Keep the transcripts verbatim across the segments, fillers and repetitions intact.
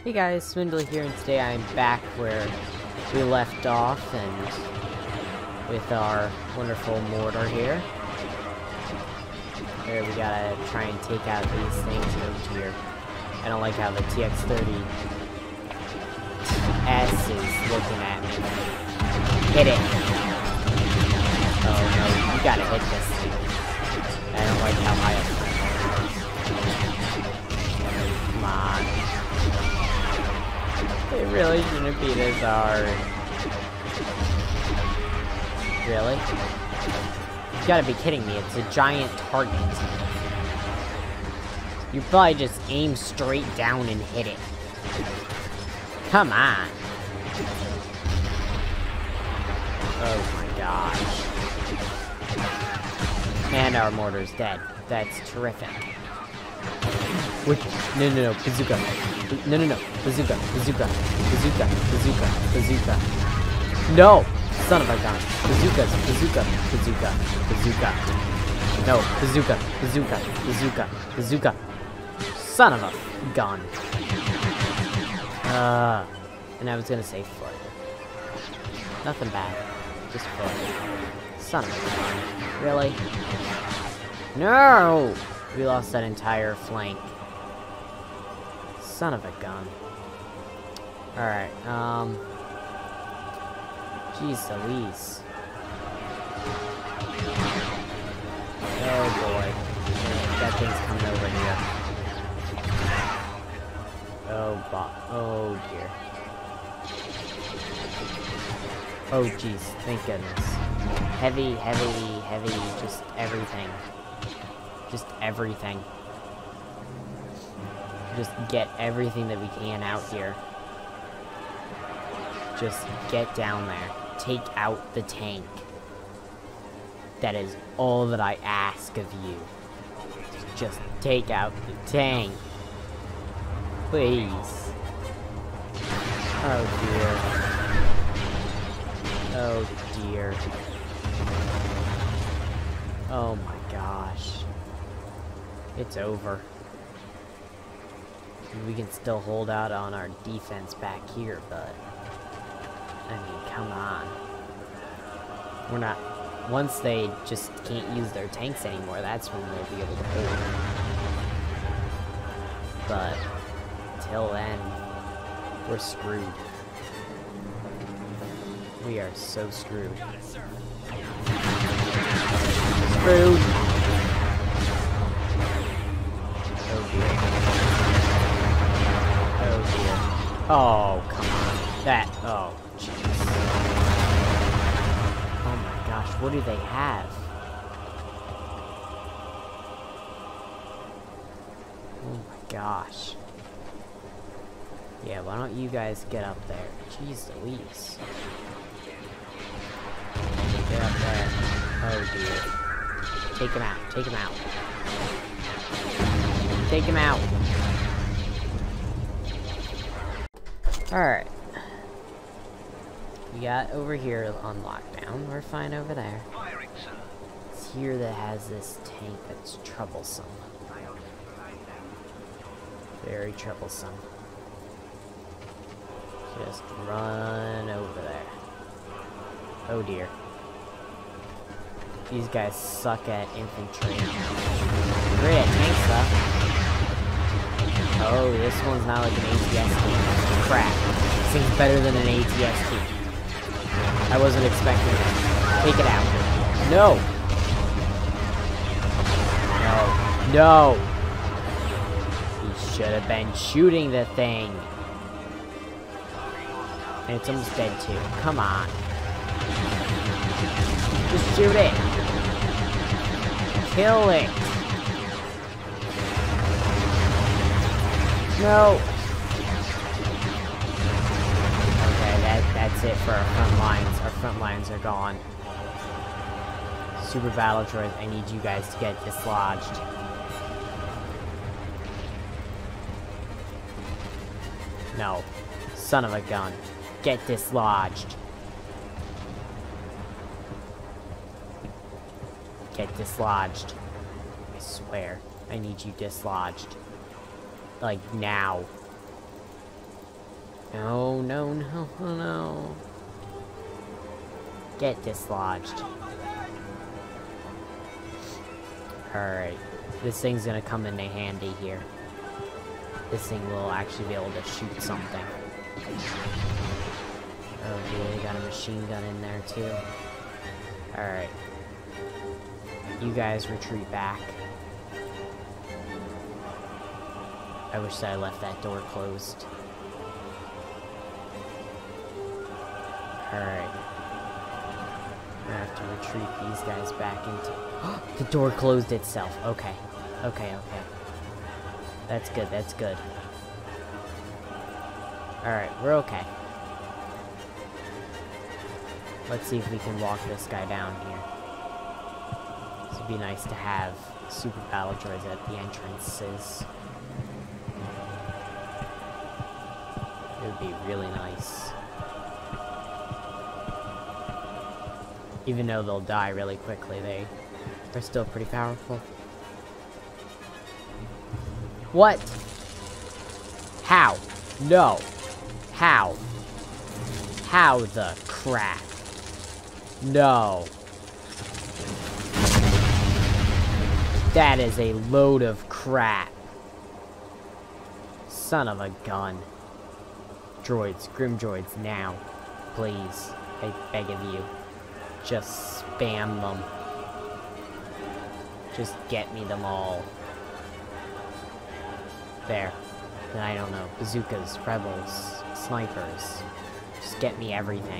Hey guys, Swindler here, and today I'm back where we left off, and with our wonderful mortar here. Here we gotta try and take out these things over here. I don't like how the T X thirty S is looking at me. Hit it! Oh no, you gotta hit this thing. I don't like how high up Come on. It really shouldn't be this hard. Really? You gotta be kidding me, it's a giant target. You probably just aim straight down and hit it. Come on. Oh my gosh. And our mortar's dead. That's terrific. Wait, no, no, no, bazooka. No, no, no, bazooka, bazooka, bazooka, bazooka, bazooka. No! Son of a gun. Bazookas, bazooka, bazooka, bazooka. No, bazooka, bazooka, bazooka, bazooka. Son of a gun. Uh, and I was gonna say foot. Nothing bad. Just foot. Son of a gun. Really? No! We lost that entire flank. Son of a gun. Alright, um... Jeez Louise. Oh boy. That thing's coming over here. Oh, bo- oh dear. Oh jeez, thank goodness. Heavy, heavy, heavy, just everything. Just everything. Just get everything that we can out here. Just get down there. Take out the tank. That is all that I ask of you. Just take out the tank. Please. Oh dear. Oh dear. Oh my gosh. It's over. We can still hold out on our defense back here, but I mean, come on. We're not... Once they just can't use their tanks anymore, that's when we'll be able to hold. But till then, we're screwed. We are so screwed. Screwed! Oh dear. Oh, come on. That, oh, jeez. Oh my gosh, what do they have? Oh my gosh. Yeah, why don't you guys get up there? Jeez Louise. Get up there. Oh dear. Take him out, take him out. Take him out. Alright. We got over here on lockdown. We're fine over there. It's here that has this tank that's troublesome. Very troublesome. Just run over there. Oh dear. These guys suck at infantry. Great at tank stuff. Oh, this one's not like an A T S T. Crap. This thing's better than an A T S T. I wasn't expecting it. Take it out. No! No. No! He should have been shooting the thing. And it's almost dead too. Come on. Just shoot it. Kill it. No! Okay, that, that's it for our front lines. Our front lines are gone. Super battle droids, I need you guys to get dislodged. No. Son of a gun. Get dislodged. Get dislodged. I swear. I need you dislodged. Like, now. No, no, no, no. Get dislodged. Alright. This thing's gonna come in handy here. This thing will actually be able to shoot something. Oh, dude, they got a machine gun in there, too. Alright. You guys retreat back. I wish that I left that door closed. Alright. I have to retreat these guys back into... The door closed itself. Okay. Okay, okay. That's good, that's good. Alright, we're okay. Let's see if we can walk this guy down here. This would be nice to have super battle droids at the entrances. It would be really nice. Even though they'll die really quickly, they are still pretty powerful. What? How? No. How? How the crap? No. That is a load of crap. Son of a gun. Droids, Grim Droids, now. Please. I beg of you. Just spam them. Just get me them all. There. And I don't know. Bazookas, rebels, snipers. Just get me everything.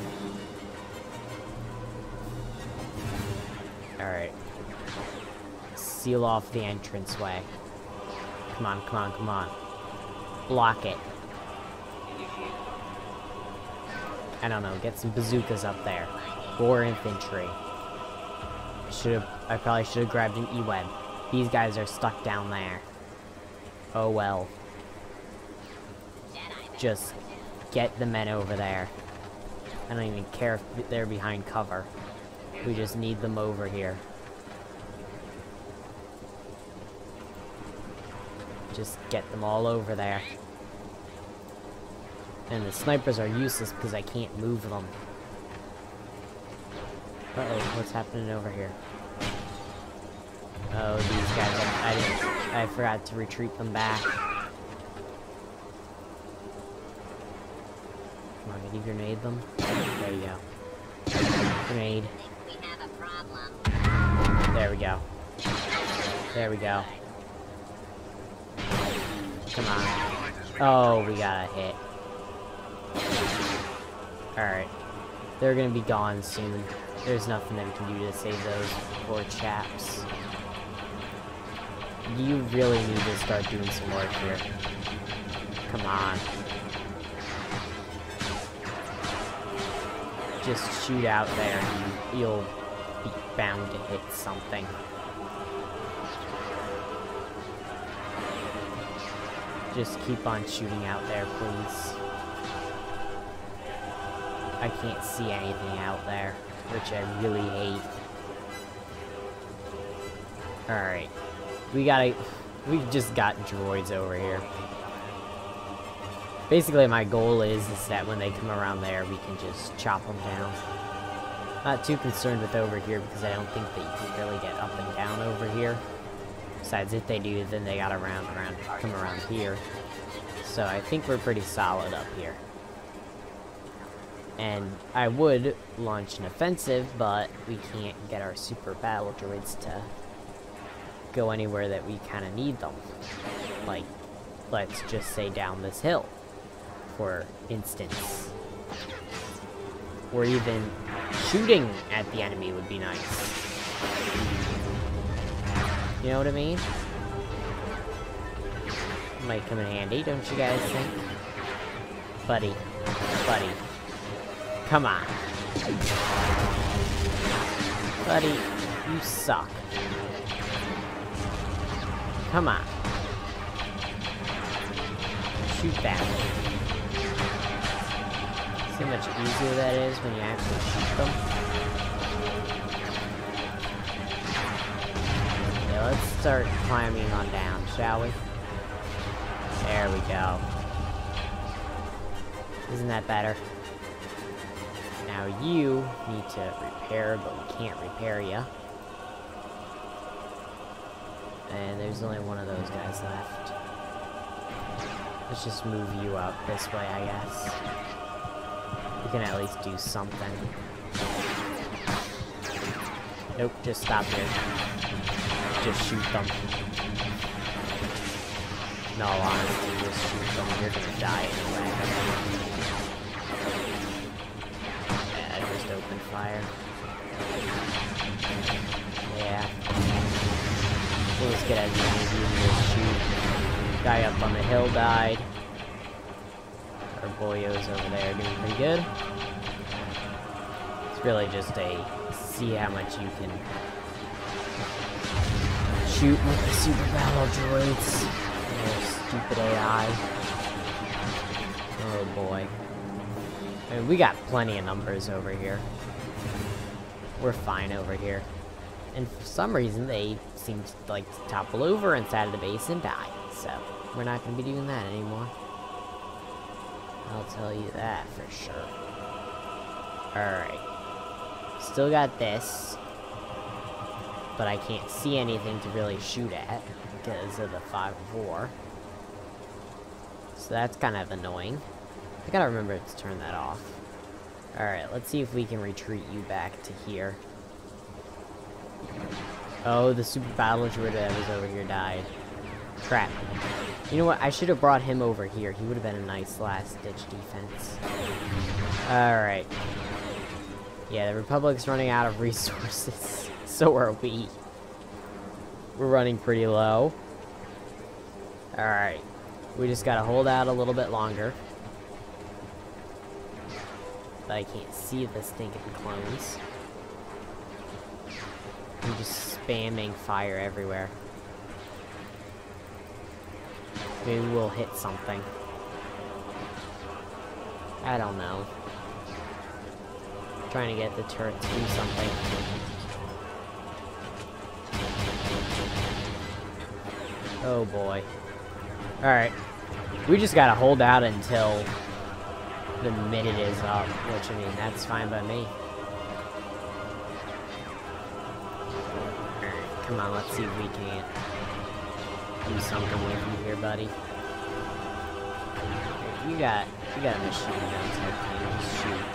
Alright. Seal off the entranceway. Come on, come on, come on. Block it. I don't know, get some bazookas up there. Or infantry. I should have, I probably should have grabbed an E-web. These guys are stuck down there. Oh well. Just get the men over there. I don't even care if they're behind cover. We just need them over here. Just get them all over there. And the snipers are useless because I can't move them. Uh-oh, what's happening over here? Oh, these guys, I, I didn't, I forgot to retreat them back. Come on, can you grenade them? There you go. Grenade. There we go. There we go. Come on. Oh, we got a hit. Alright. They're gonna be gone soon. There's nothing that we can do to save those poor chaps. You really need to start doing some work here. Come on. Just shoot out there and you'll be bound to hit something. Just keep on shooting out there, please. I can't see anything out there, which I really hate. Alright. We gotta... We've just got droids over here. Basically, my goal is, is that when they come around there, we can just chop them down. Not too concerned with over here, because I don't think that you can really get up and down over here. Besides, if they do, then they gotta round around, come around here. So I think we're pretty solid up here. And I would launch an offensive, but we can't get our super battle droids to go anywhere that we kind of need them. Like, let's just say down this hill, for instance. Or even shooting at the enemy would be nice. You know what I mean? Might come in handy, don't you guys think? Buddy. Buddy. Come on. Buddy, you suck. Come on. Shoot that. See how much easier that is when you actually shoot them? Yeah, let's start climbing on down, shall we? There we go. Isn't that better? Now you need to repair, but we can't repair you. And there's only one of those guys left. Let's just move you up this way, I guess. We can at least do something. Nope, just stop here. Just shoot them. No, honestly, just shoot them. You're gonna die anyway. Yeah, just open fire. Yeah. We'll just get as many of you as just shoot. Guy up on the hill died. Our boyos over there doing pretty good. It's really just a see how much you can shoot with the super battle droids. Oh, stupid A I. Oh boy. I mean, we got plenty of numbers over here. We're fine over here. And for some reason, they seem to like to topple over inside of the base and die. So, we're not going to be doing that anymore. I'll tell you that for sure. Alright. Still got this. But I can't see anything to really shoot at because of the fog of war. So that's kind of annoying. I gotta remember to turn that off. Alright, let's see if we can retreat you back to here. Oh, the super battle droid that was over here died. Crap. You know what? I should have brought him over here. He would have been a nice last-ditch defense. Alright. Yeah, the Republic's running out of resources. So are we. We're running pretty low. Alright. We just gotta hold out a little bit longer. But I can't see the stinking clones. I'm just spamming fire everywhere. Maybe we'll hit something. I don't know. Trying to get the turret to do something. Oh boy. Alright. We just gotta hold out until the minute is up, which, I mean, that's fine by me. Alright, come on, let's see if we can't do something with you here, buddy. Right, you got, you got a machine gun type thing, just shoot.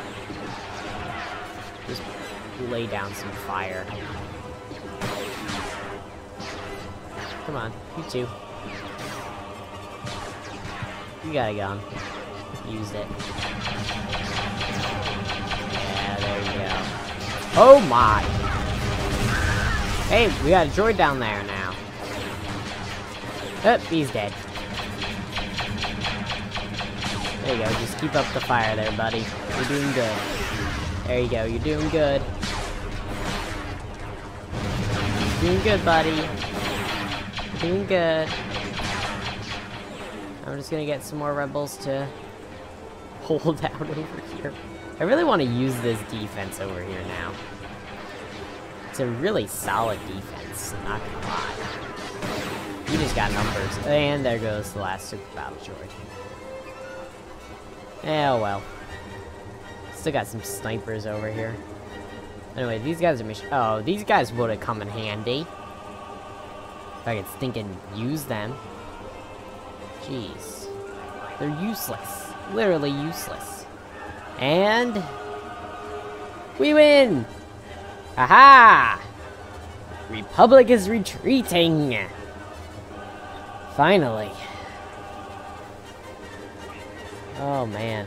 Just lay down some fire. Come on, you too. You got a gun. Use it. Yeah, there you go. Oh my! Hey, we got a droid down there now. Oh, he's dead. There you go, just keep up the fire there, buddy. You're doing good. There you go, you're doing good. Doing good, buddy. Doing good. I'm just gonna get some more rebels to hold out over here. I really want to use this defense over here now. It's a really solid defense, not gonna lie. You just got numbers. And there goes the last super battle droid. Oh well. Still got some snipers over here. Anyway, these guys are mission- oh, these guys would have come in handy. If I could stinking use them. Jeez. They're useless. Literally useless. And... we win! Aha! Republic is retreating! Finally. Oh, man.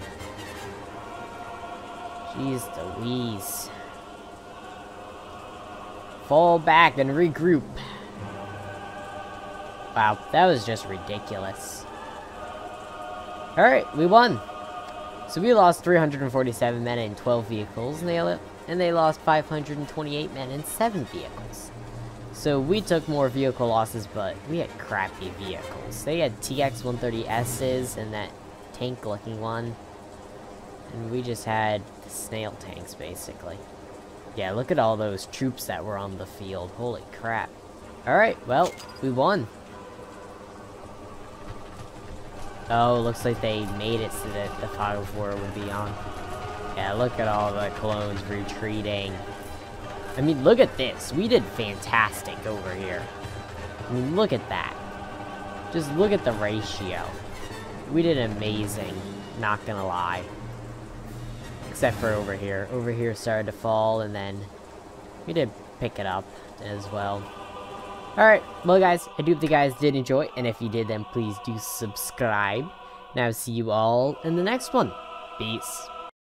Jeez Louise. Fall back and regroup. Wow, that was just ridiculous. Alright, we won. So we lost three hundred forty-seven men and twelve vehicles, and they, and they lost five hundred twenty-eight men and seven vehicles. So we took more vehicle losses, but we had crappy vehicles. They had T X one thirty S's and that tank-looking one. And we just had the snail tanks, basically. Yeah, look at all those troops that were on the field. Holy crap. Alright, well, we won. Oh, looks like they made it so that the five oh four would be on. Yeah, look at all the clones retreating. I mean, look at this. We did fantastic over here. I mean, look at that. Just look at the ratio. We did amazing. Not gonna lie. Except for over here. Over here started to fall, and then we did pick it up as well. Alright, well guys, I do hope you guys did enjoy, and if you did, then please do subscribe. And I'll see you all in the next one. Peace.